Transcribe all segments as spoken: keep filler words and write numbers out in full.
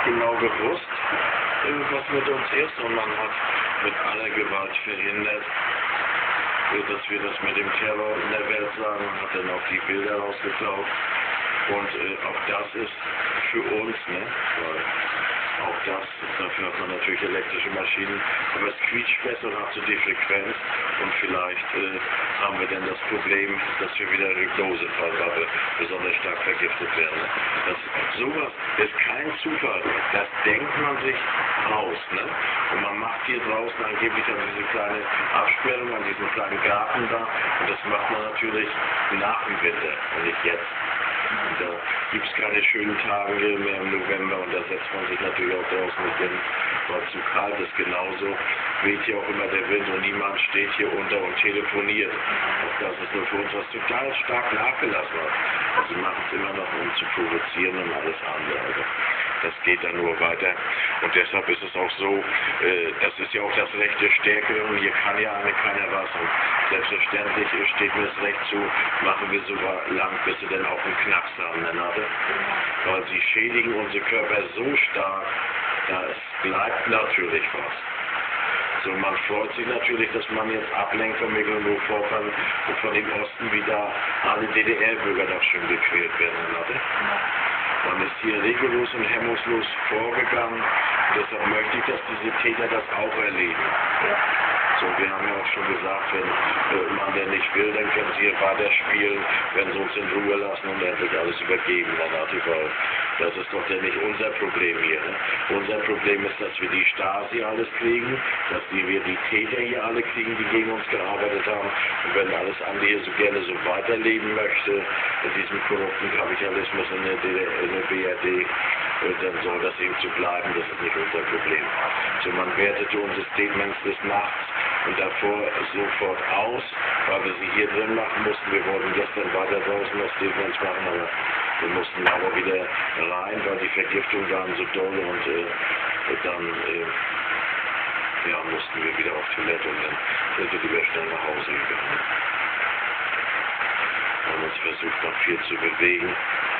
genau gewusst, äh, was mit uns ist, und man hat mit aller Gewalt verhindert, äh, dass wir das mit dem Terror in der Welt sagen. Man hat dann auch die Bilder rausgeklaut, und äh, auch das ist für uns, ne, weil auch das, dafür hat man natürlich elektrische Maschinen, aber es quietscht besser und hat so die Frequenz, und vielleicht äh, haben wir dann das Problem, dass wir wieder Hypnose fallen, weil wir besonders stark vergiftet werden. Ne? Das, sowas ist kein Zufall, das denkt man sich aus, ne? Und man macht hier draußen angeblich an diese kleine Absperrung, an diesem kleinen Garten da, und das macht man natürlich nach dem Winter und nicht jetzt. Da gibt es keine schönen Tage mehr im November, und da setzt man sich natürlich auch draußen nicht hin, weil es zu kalt ist. Genauso weht hier auch immer der Wind, und niemand steht hier unter und telefoniert. Auch das ist nur für uns, was total stark nachgelassen hat. Also sie machen es immer noch, um zu provozieren und alles andere. Also das geht dann nur weiter, und deshalb ist es auch so, äh, das ist ja auch das Recht der Stärkeren, hier kann ja eine keiner was, und selbstverständlich steht mir das Recht zu, machen wir sogar lang, bis sie dann auch einen Knacks haben, ne, Nadel? Weil sie schädigen unsere Körper so stark, da es bleibt natürlich was. So, man freut sich natürlich, dass man jetzt ablenkt von Mecklenburg-Vorpommern und von dem Osten, wie da alle D D R-Bürger doch schön gequält werden, Nadel? Man ist hier rigoros und hemmungslos vorgegangen. Deshalb möchte ich, dass diese Täter das auch erleben. So, wir haben ja auch schon gesagt, wenn äh, man denn nicht will, dann können sie hier weiterspielen, wenn sie uns in Ruhe lassen und endlich alles übergeben. Weil das ist doch denn nicht unser Problem hier. Ne? Unser Problem ist, dass wir die Stasi alles kriegen, dass wir die Täter hier alle kriegen, die gegen uns gearbeitet haben. Und wenn alles andere hier so gerne so weiterleben möchte, in diesem korrupten Kapitalismus in der, D D R, in der B R D, dann soll das eben so bleiben, das ist nicht unser Problem. So, man wertete unsere Statements des Nachts und davor sofort aus, weil wir sie hier drin machen mussten. Wir wollten gestern weiter draußen das Statements machen, aber wir mussten aber wieder rein, weil die Vergiftungen waren so doll, und äh, dann äh, ja, mussten wir wieder auf Toilette, und dann sind wir lieber schnell nach Hause gegangen. Wir haben uns versucht, noch viel zu bewegen.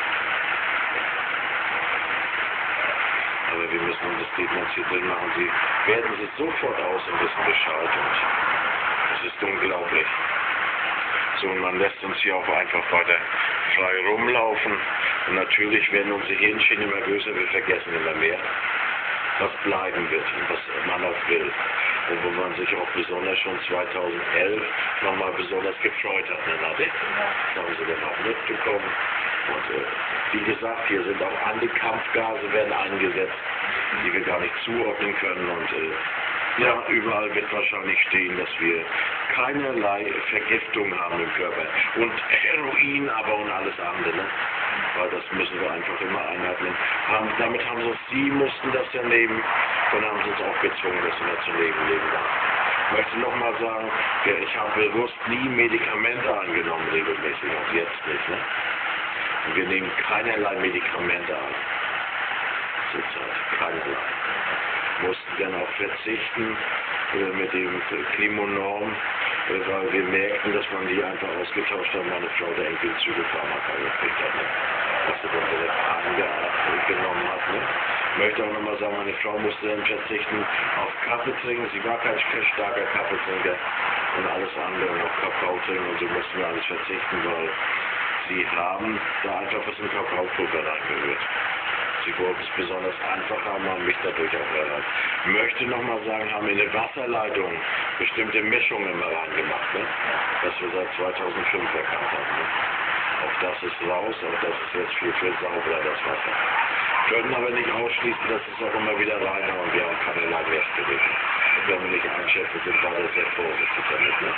Aber wir müssen unsere Statements hier drin machen. Sie werden es sofort aus und wissen Bescheid, und es ist unglaublich. So, und man lässt uns hier auch einfach weiter frei rumlaufen, und natürlich werden unsere Hirnschienen immer größer, wir vergessen immer mehr, was bleiben wird und was man auch will. Und wo man sich auch besonders schon zweitausendelf nochmal besonders gefreut hat, ne, Nadel? Das haben sie dann auch mitbekommen. Und äh, wie gesagt, hier sind auch Antikampfgase werden eingesetzt, die wir gar nicht zuordnen können. Und äh, ja, überall wird wahrscheinlich stehen, dass wir keinerlei Vergiftung haben im Körper. Und Heroin aber und alles andere, ne? Weil das müssen wir einfach immer einatmen. Haben, damit haben sie uns, sie mussten das ja nehmen, und haben sie uns auch gezwungen, dass wir das zu leben leben darf. Ich möchte nochmal sagen, ich habe bewusst nie Medikamente angenommen, regelmäßig, auch jetzt nicht, ne? Und wir nehmen keinerlei Medikamente an. Zurzeit, keinerlei. Mussten dann auch verzichten äh, mit dem Chemonorm, äh, weil wir merkten, dass man die einfach ausgetauscht hat. Meine Frau der Enkelzüge-Pharmaka gekriegt hat, ne? Was sie dann direkt eingenommen hat. Ne? Ich möchte auch nochmal sagen, meine Frau musste dann verzichten auf Kaffee trinken. Sie war kein starker Kaffeetrinker, und alles andere, und auf Kakao trinken, und so mussten wir alles verzichten, weil sie haben da einfach was in Kakaopulver reingerührt. Sie wollten es besonders einfach haben, haben mich dadurch auch erreicht. Ich möchte nochmal sagen, haben in der Wasserleitung bestimmte Mischungen immer reingemacht, ne? Das wir seit zweitausendfünf erkannt haben. Ne? Auch das ist raus, auch das ist jetzt viel, viel sauberer, das Wasser. Können aber nicht ausschließen, dass es auch immer wieder reinhauen. Wir haben keinerlei Restberichte. Wenn wir nicht einschätzen, sind wir sehr vorsichtig damit. Ne?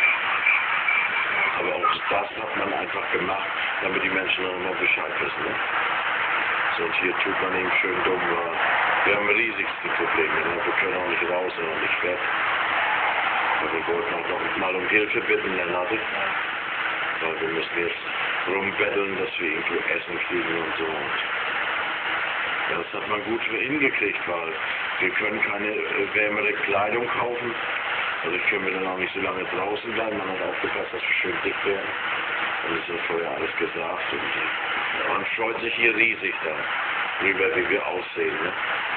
Aber auch das hat man einfach gemacht, damit die Menschen auch immer Bescheid wissen. Ne? So, und hier tut man eben schön dumm. Wir haben riesigste Probleme. Ne? Wir können auch nicht raus und auch nicht weg. Aber wir wollten auch noch mal um Hilfe bitten, Herr Nadel. Weil wir müssen jetzt rumbetteln, dass wir irgendwo Essen kriegen und so. Und ja, das hat man gut hingekriegt, weil wir können keine äh, wärmere Kleidung kaufen. Also können wir dann auch nicht so lange draußen bleiben. Man hat aufgepasst, dass wir schön dick werden. Und das ist ja vorher alles gesagt. Und man freut sich hier riesig da. darüber, wie wir aussehen. Ne?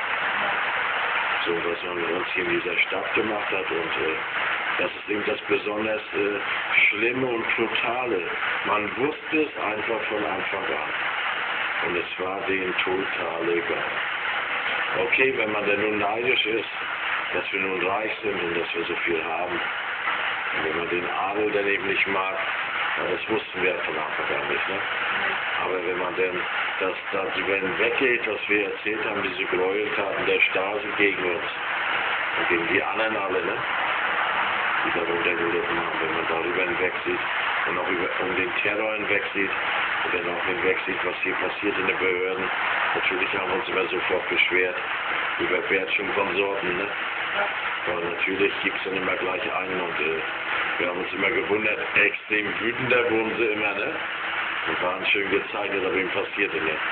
So, was man uns hier in dieser Stadt gemacht hat und äh, das ist eben das besonders äh, Schlimme und Brutale. Man wusste es einfach von Anfang an und es war denen total egal. Okay, wenn man denn nun neidisch ist, dass wir nun reich sind und dass wir so viel haben, und wenn man den Adel dann eben nicht mag, ja, das wussten wir von Anfang an nicht, ne? Aber wenn man denn das darüber hinweggeht, was wir erzählt haben, diese Gräueltaten der Stasi gegen uns und gegen die anderen alle, ne? Die darunter gelitten haben, wenn man darüber hinwegsieht und auch über, um den Terror hinwegsieht und dann auch hinwegsieht, was hier passiert in den Behörden. Natürlich haben wir uns immer sofort beschwert über Bertsch und Konsorten, ne? Aber natürlich gibt es dann immer gleich einen und äh, wir haben uns immer gewundert, extrem wütender wurden sie immer, ne? Und waren schön gezeichnet, aber ihm passierte nichts.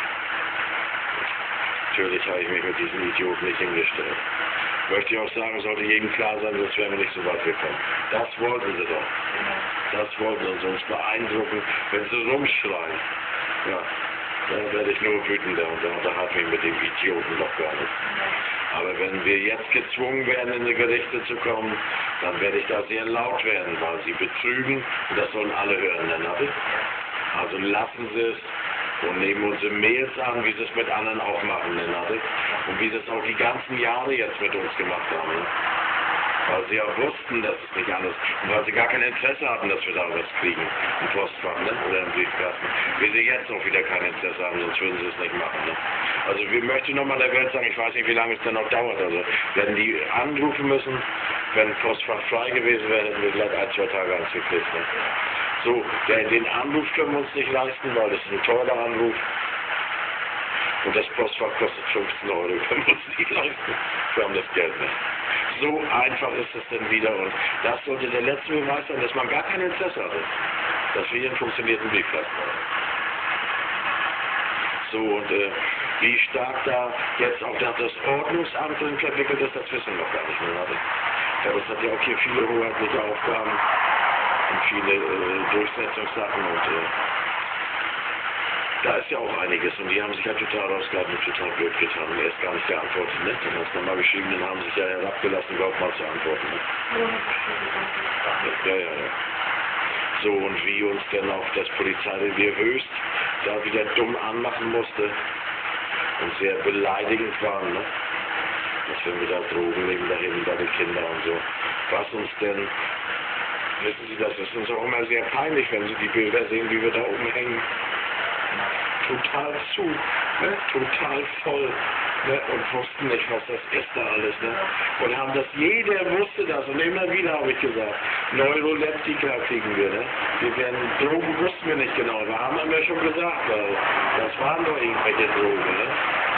Natürlich habe ich mich mit diesen Idioten nicht hingestellt. Möchte ich auch sagen, sollte jedem klar sein, sonst wären wir nicht so weit gekommen. Das wollten sie doch. Das wollten sie uns beeindrucken, wenn sie rumschreien. Ja, dann werde ich nur wütender und dann unterhalte ich mich mit dem Idioten doch gar nicht. Aber wenn wir jetzt gezwungen werden, in die Gerichte zu kommen, dann werde ich da sehr laut werden, weil sie betrügen und das sollen alle hören, dann habe ich. Also lassen Sie es und nehmen unsere Mails an, wie Sie es mit anderen auch machen, dann habe ich. Und wie Sie es auch die ganzen Jahre jetzt mit uns gemacht haben. Ne? Weil sie ja wussten, dass es nicht anders ist. Und weil sie gar kein Interesse hatten, dass wir da was kriegen. Im Postfach, ne? Oder im Briefkasten. Wie sie jetzt auch wieder kein Interesse haben, sonst würden sie es nicht machen. Ne? Also ich möchte nochmal der Welt sagen, ich weiß nicht, wie lange es denn noch dauert. Also werden die anrufen müssen, wenn Postfach frei gewesen wäre, hätten wir gleich ein, zwei Tage angekriegt. Ne? So, der, den Anruf können wir uns nicht leisten, weil das ist ein teurer Anruf. Und das Postfach kostet fünfzehn Euro, können wir uns nicht leisten. Wir haben das Geld nicht. So einfach ist es denn wieder und das sollte der letzte Beweis sein, dass man gar kein Interesse hatte, dass wir hier einen funktionierenden Briefkasten haben. So und äh, wie stark da jetzt auch das Ordnungsamt drin verwickelt ist, das wissen wir noch gar nicht mehr. Ja, das hat ja auch hier viele hoheitliche Aufgaben und viele äh, Durchsetzungssachen und äh, da ist ja auch einiges und die haben sich ja total rausgehalten und total blöd getan und er ist gar nicht geantwortet, ne? Dann hast du nochmal geschrieben, dann haben sich ja herabgelassen, überhaupt mal zu antworten, ne? Ja, ja, ja. So, und wie uns dann auch das Polizeirevier Höchst da wieder dumm anmachen musste und sehr beleidigend waren, ne? Dass wenn wir da Drogen nehmen, da hinten bei den Kindern und so. Was uns denn, wissen Sie, das ist uns auch immer sehr peinlich, wenn Sie die Bilder sehen, wie wir da oben hängen. Total zu, ne? Total voll, ne? Und wussten nicht, was das ist da alles, ne? Und haben das, jeder wusste das und immer wieder habe ich gesagt, Neuroleptika kriegen wir, ne? Wir werden, Drogen wussten wir nicht genau, wir haben immer schon gesagt, weil das waren doch irgendwelche Drogen, ne?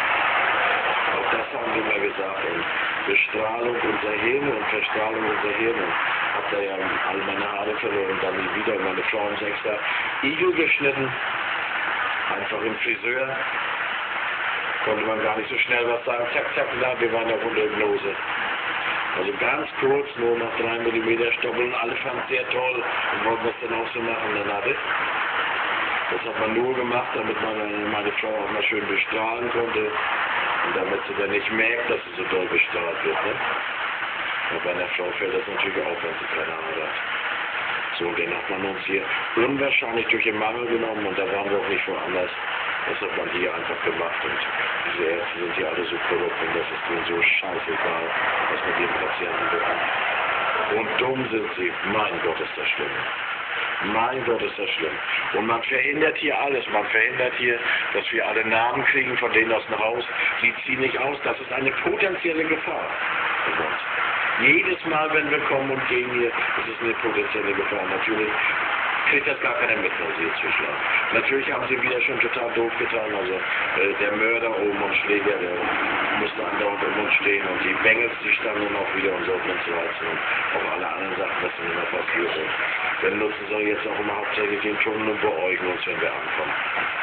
Auch das haben wir immer gesagt und Bestrahlung unserer Hirne und Verstrahlung unserer Hirne. Hab da ja all meine Haare verloren und dann nie wieder und meine Frau haben extra Igel geschnitten. Einfach im Friseur, konnte man gar nicht so schnell was sagen, zack, zack, na, wir waren auf unter Hypnose. Also ganz kurz, nur noch drei Millimeter Stoppeln, alle fanden es sehr toll und wollten das dann auch so machen, dann hatte. Das hat man nur gemacht, damit man meine Frau auch mal schön bestrahlen konnte und damit sie dann nicht merkt, dass sie so doll bestrahlt wird. Ne? Und bei einer Frau fällt das natürlich auf, wenn sie keine Ahnung hat. So, den hat man uns hier unwahrscheinlich durch den Mangel genommen und da waren wir auch nicht woanders. Das hat man hier einfach gemacht und diese Ärzte sind hier alle so korrupt und das ist denen so scheißegal, was mit den Patienten wird. Und dumm sind sie. Mein Gott, ist das schlimm. Mein Gott, ist das schlimm. Und man verhindert hier alles. Man verhindert hier, dass wir alle Namen kriegen von denen aus dem Haus. Die ziehen nicht aus. Das ist eine potenzielle Gefahr für uns. Jedes Mal, wenn wir kommen und gehen hier, ist es eine potenzielle Gefahr. Natürlich kriegt das gar keiner mit, wenn sie hier zuschlagen. Natürlich haben sie wieder schon total doof getan. Also äh, der Mörder oben und Schläger, der musste andauernd um uns stehen und die Bengels, die standen dann auch wieder und so auf uns reizen und auch alle anderen Sachen, was dann immer passiert ist. Dann nutzen sie jetzt auch immer hauptsächlich den Tunnel und beäugen uns, wenn wir ankommen.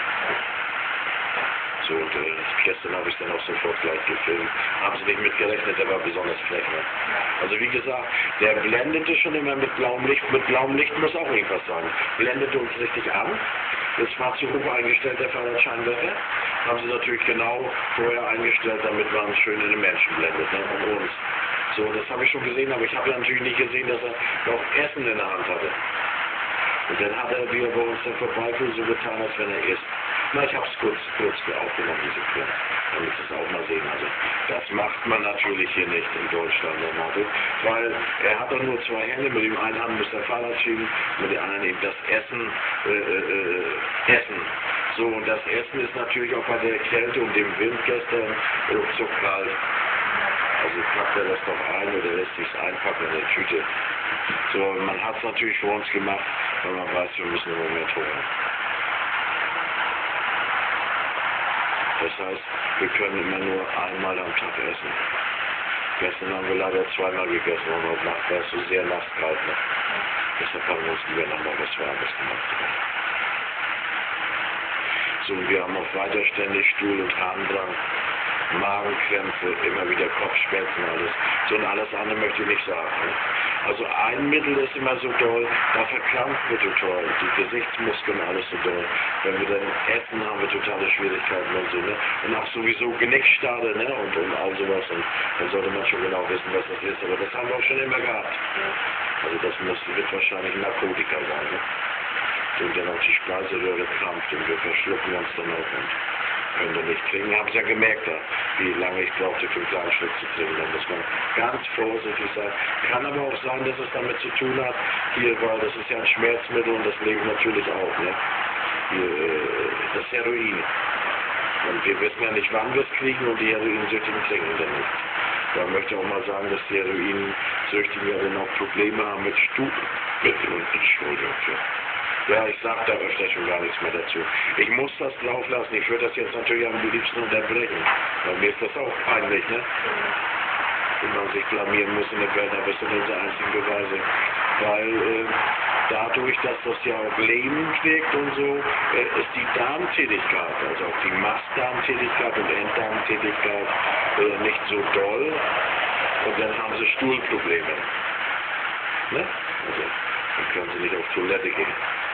So, und äh, gestern habe ich dann auch sofort gleich gefilmt. Haben sie nicht mitgerechnet, der war besonders frech. Ne? Also wie gesagt, der blendete schon immer mit blauem Licht. Mit blauem Licht muss auch irgendwas sein. Blendete uns richtig an. Das war zu hoch eingestellt, der Fahrradscheinwerfer. haben sie natürlich genau vorher eingestellt, damit man schön in den Menschen blendet, ne? Und uns. So, das habe ich schon gesehen, aber ich habe natürlich nicht gesehen, dass er noch Essen in der Hand hatte. Und dann hat er, wie er bei uns dann vorbeifuhr, so getan, als wenn er isst. Na, ich habe es kurz, kurz aufgenommen, diese Film, damit Sie es auch mal sehen. Also, das macht man natürlich hier nicht in Deutschland, der Marco, weil er hat doch nur zwei Hände, mit dem einen Hand muss der Fahrrad schieben, mit dem anderen eben das Essen, äh, äh, Essen. So, und das Essen ist natürlich auch bei der Kälte und dem Wind gestern ruckzuck kalt. Also packt er das doch ein oder lässt sich es einpacken in der Tüte. So, man hat es natürlich für uns gemacht, weil man weiß, wir müssen im Moment hungern. Das heißt, wir können immer nur einmal am Tag essen. Gestern haben wir leider zweimal gegessen, und heute Nacht war es so sehr nasskalt. Ne? Deshalb haben wir uns lieber nochmal was Warmes gemacht. So, und wir haben auch weiter ständig Stuhl- und Harndrang, Magenkrämpfe, immer wieder Kopfschmerzen, alles. So, und alles andere möchte ich nicht sagen. Ne? Also ein Mittel ist immer so doll, da verkrampfen wir total, die Gesichtsmuskeln, alles so doll. Wenn wir dann essen, haben wir totale Schwierigkeiten und so, ne? Und auch sowieso Genickstarre, ne? Und, und all sowas. Und dann sollte man schon genau wissen, was das ist. Aber das haben wir auch schon immer gehabt. Also das muss, wird wahrscheinlich Narkotika sein, ne? Und dann auch die Speiseröhre krampft und wir verschlucken uns dann auch und können dann nicht trinken. Ich habe es ja gemerkt, wie lange ich brauchte für einen kleinen Schluck zu trinken. Da muss man ganz vorsichtig sein. Kann aber auch sein, dass es damit zu tun hat, hier, weil das ist ja ein Schmerzmittel und das lege ich natürlich auch, ne? Hier, das Heroin. Und wir wissen ja nicht, wann wir es kriegen und die Heroinsüchtigen trinken dann nicht. Da möchte ich auch mal sagen, dass die Heroinsüchtigen ja dann auch Probleme haben mit Stuhlmitteln und Entschuldigung. Ja, ich sage da öfter schon gar nichts mehr dazu. Ich muss das drauf lassen. Ich würde das jetzt natürlich am liebsten unterbrechen. Weil mir ist das auch peinlich, ne? Wenn man sich blamieren muss in der Welt, aber es sind unsere einzigen Beweise. Weil äh, dadurch, dass das ja auch lähmend wirkt und so, äh, ist die Darmtätigkeit, also auch die Mastdarmtätigkeit und Enddarmtätigkeit äh, nicht so doll. Und dann haben sie Stuhlprobleme. Ne? Also, dann können sie nicht auf Toilette gehen.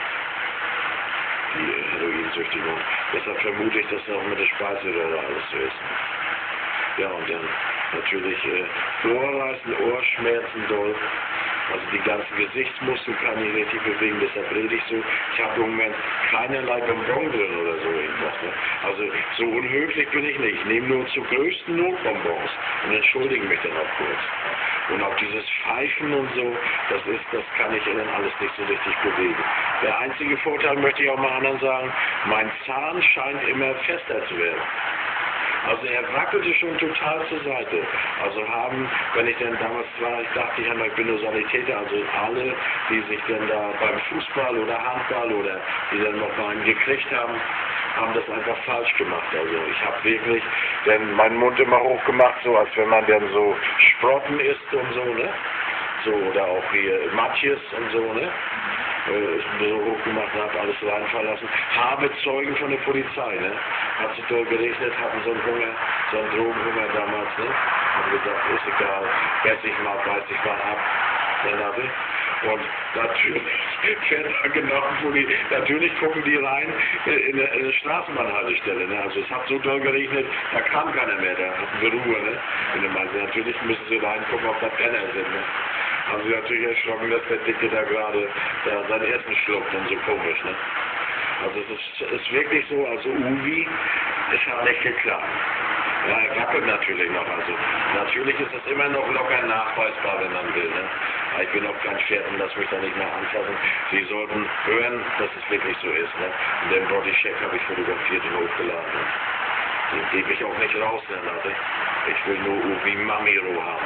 Die Heroinsüchtigung. Deshalb vermute ich, dass das auch mit der Speiseröhre alles so ist. Ja, und dann natürlich äh, Ohrreißen, Ohrschmerzen doll. Also die ganzen Gesichtsmuskeln kann ich richtig bewegen, deshalb rede ich so. Ich habe im Moment keinerlei Bonbon drin oder so irgendwas. Ne? Also so unhöflich bin ich nicht. Ich nehme nur zu größten Notbonbons und entschuldige mich dann auch kurz. Und auch dieses Pfeifen und so, das ist, das kann ich dann alles nicht so richtig bewegen. Der einzige Vorteil, möchte ich auch mal anderen sagen, mein Zahn scheint immer fester zu werden. Also er wackelte schon total zur Seite. Also haben, wenn ich dann damals war, ich dachte, ich, ich bin nur Sanitäter, also alle, die sich dann da beim Fußball oder Handball oder die dann noch mal einen gekriegt haben, haben das einfach falsch gemacht. Also ich habe wirklich dann meinen Mund immer hochgemacht, so als wenn man dann so Sprotten isst und so, ne? So, oder auch hier Matjes und so, ne? Äh, so hochgemacht, hat alles reinfallen lassen. Habe Zeugen von der Polizei, ne? Hat sich dort geregnet, hatten so einen Hunger, so einen Drogenhunger damals, ne? Haben gesagt, ist egal, ess ich mal, beiß ich mal ab. Dann habe ich. Und natürlich fährt da genau, natürlich gucken die rein in eine, in eine Straßenbahnhaltestelle. Ne? Also es hat so doll geregnet, da kam keiner mehr, da hatten wir Ruhe. Ne? Und dann meinen sie, natürlich müssen sie reingucken, ob da Penner sind. Ne? Haben sie natürlich erschrocken, dass der Dicke da gerade da sein Essen schluckt und so komisch. Ne? Also es ist, ist wirklich so, also Uwi, es hat nicht geklappt. Ja, er wackelt natürlich noch. Also natürlich ist es immer noch locker nachweisbar, wenn man will. Ne? Aber ich bin auch kein Pferd und lass mich da nicht mehr anfassen. Sie sollten hören, dass es wirklich so ist. Ne? Und den Bodycheck habe ich fotografiert und hochgeladen. Ne? Den gebe ich auch nicht raus, ne, Leute. Ich will nur Uwi Mamiro haben.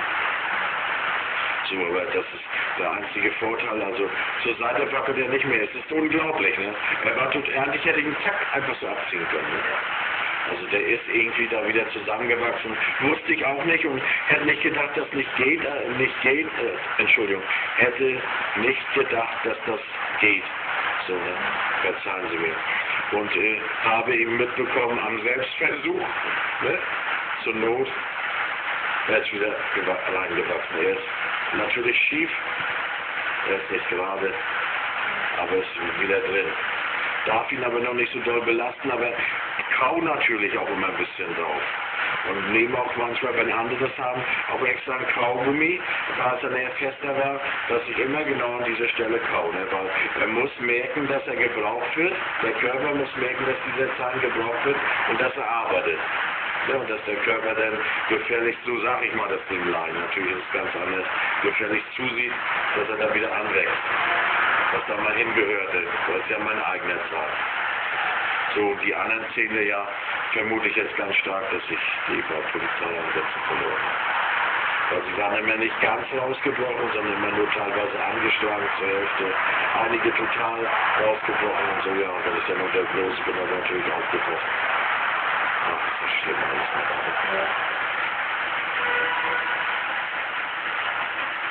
So, aber das ist der einzige Vorteil. Also zur Seite wackelt er nicht mehr. Es ist unglaublich. Ne? Er war tot, eigentlich hätte ich einen Zack einfach so abziehen können. Ne? Also der ist irgendwie da wieder zusammengewachsen. Wusste ich auch nicht und hätte nicht gedacht, dass nicht geht, äh, nicht geht, äh, Entschuldigung, hätte nicht gedacht, dass das geht. So, ne? Verzeihen Sie mir. Und äh, habe eben mitbekommen am Selbstversuch, ne? Zur Not, er ist wieder reingewachsen. Er ist natürlich schief, er ist nicht gerade, aber ist wieder drin. Darf ihn aber noch nicht so doll belasten, aber kau natürlich auch immer ein bisschen drauf. Und nehme auch manchmal, wenn andere das haben, auch extra ein Kaugummi, als er näher fester war, dass ich immer genau an dieser Stelle kau. Ne? Weil er muss merken, dass er gebraucht wird. Der Körper muss merken, dass dieser Zahn gebraucht wird und dass er arbeitet. Ja, und dass der Körper dann gefälligst, so sage ich mal das dem Laien, natürlich ist es ganz anders, gefälligst zusieht, dass er da wieder anwächst. Was da mal hingehörte. Das ist ja mein eigener Zahn. So, die anderen Zähne ja, vermute ich jetzt ganz stark, dass ich die bei Polizeieinsätzen verloren habe. Weil sie waren immer nicht ganz rausgebrochen, sondern immer nur teilweise angeschlagen zur Hälfte. Einige total rausgebrochen und so, ja, und wenn ich dann unter Groß bin, dann natürlich aufgebrochen. Ach, das ist schlimm alles. Ja.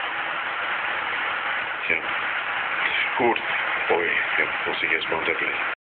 Tja. Gut. Ui, jetzt muss ich erstmal unterbrechen.